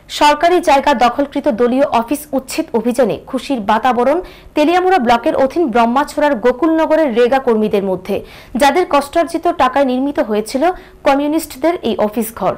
সরকারি জায়গা দখলকৃত দলীয় অফিস উচ্ছেদ অভিযানে খুশির বাতাবরণ তেলিয়ামুড়া ব্লকের অধীন ব্রহ্মাছড়ার গোকুলনগরের রেগা কর্মীদের মধ্যে, যাদের কষ্টার্জিত টাকায় নির্মিত হয়েছিল কমিউনিস্টদের এই অফিস ঘর।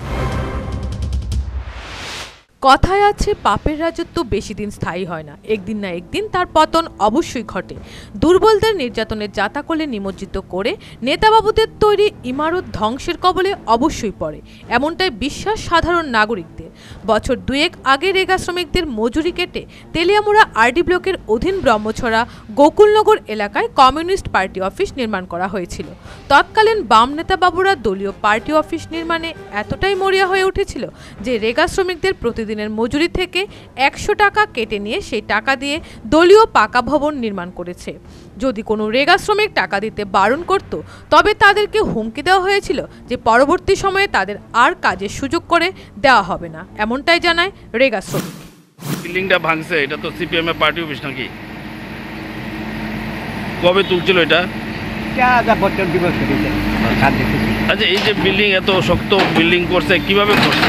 কথায় আছে পাপের রাজত্ব বেশি দিন স্থায়ী হয় না, একদিন না একদিন তার পতন অবশ্যই ঘটে। দুর্বলদের নির্যাতনের জাতাকলে নিমজ্জিত করে নেতাবাবুদের তৈরি ইমারত ধ্বংসের কবলে অবশ্যই পড়ে, এমনটাই বিশ্বাস সাধারণ নাগরিকদের। বছর দুয়েক আগে রেগা শ্রমিকদের মজুরি কেটে তেলিয়ামুড়া আরডি ব্লকের অধীন ব্রহ্মছড়া গোকুলনগর এলাকায় কমিউনিস্ট পার্টি অফিস নির্মাণ করা হয়েছিল। তৎকালীন বাম নেতাবাবুরা দলীয় পার্টি অফিস নির্মাণে এতটাই মরিয়া হয়ে উঠেছিল যে রেগা শ্রমিকদের প্রতিদিনের মজুরি থেকে 100 টাকা কেটে নিয়ে সেই টাকা দিয়ে দলীয় পাকা ভবন নির্মাণ করেছে। যদি কোনো রেগা শ্রমিক টাকা দিতে বারণ করত, তবে তাদেরকে হুমকি দেওয়া হয়েছিল যে পরবর্তী সময়ে তাদের আর কাজের সুযোগ করে দেওয়া হবে না, এমনটাই জানায় রেগা শ্রমিক। বিল্ডিংটা ভাঙছে, এটা তো সিপিএম এর পার্টি অফিস নাকি? কবে তুলছিল এটা? আচ্ছা, এই যে বিল্ডিং এত শক্ত বিল্ডিং করছে, কিভাবে করছে?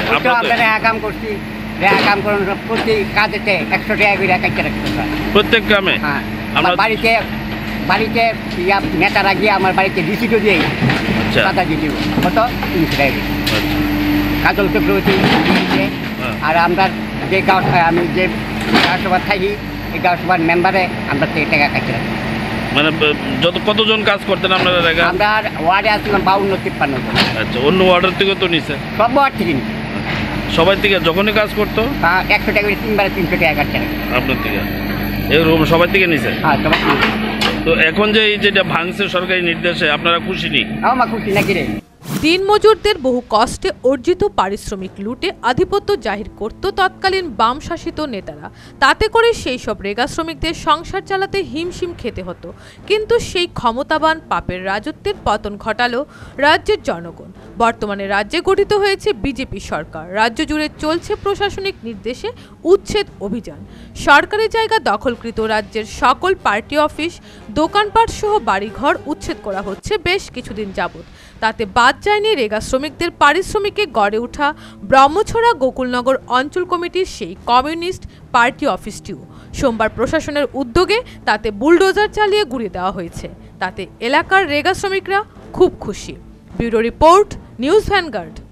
প্রত্যেক গ্রামে বাড়িতে নেতারা গিয়ে আমার বাড়িতে রিসিটও দিয়ে টাকা দিয়ে দিব কত 300 টাকা কাজল চক্রবর্তী। আর আমরা যে আমি যে গাঁওসভা থাকি, এই গাঁওসভার মেম্বারে আমরা থেকে টাকা কাটতে রাখি। মানে কতজন কাজ করতেন আপনারা? আমরা ওয়ার্ডে আসছিলাম 52-53 জন। আচ্ছা, অন্য ওয়ার্ডের থেকে তো নিছে? সব ওয়ার্ড থেকে নিচ্ছে। সবাই থেকে যখনই কাজ করতো 100 টাকা করে 3 বারে 300 টাকা কাটতে রাখি। আপনার থেকে এরকম সবাই থেকে নিছে? হ্যাঁ, সবাই। তো এখন যে এই যেটা ভাঙছে সরকারি নির্দেশে, আপনারা খুশি নি? আমার খুশি নাকি রে। দিনমজুরদের বহু কষ্টে অর্জিত পারিশ্রমিক লুটে আধিপত্য জাহির করত তৎকালীন বাম শাসিত নেতারা। তাতে করে সেই সব রেগা শ্রমিকদের সংসার চালাতে হিমশিম খেতে হতো। কিন্তু সেই ক্ষমতাবান পাপের রাজত্বের পতন ঘটালো রাজ্যের জনগণ। বর্তমানে রাজ্যে গঠিত হয়েছে বিজেপি সরকার। রাজ্য জুড়ে চলছে প্রশাসনিক নির্দেশে উচ্ছেদ অভিযান। সরকারি জায়গা দখলকৃত রাজ্যের সকল পার্টি অফিস, দোকানপাট সহ বাড়িঘর উচ্ছেদ করা হচ্ছে বেশ কিছুদিন যাবৎ। তাতে বাদ যায়নি রেগা শ্রমিকদের পারিশ্রমিকে গড়ে ওঠা ব্রহ্মছড়া গোকুলনগর অঞ্চল কমিটির সেই কমিউনিস্ট পার্টি অফিসটিও। সোমবার প্রশাসনের উদ্যোগে তাতে বুলডোজার চালিয়ে গুঁড়িয়ে দেওয়া হয়েছে। তাতে এলাকার রেগা শ্রমিকরা খুব খুশি। Bureau report, news vanguard.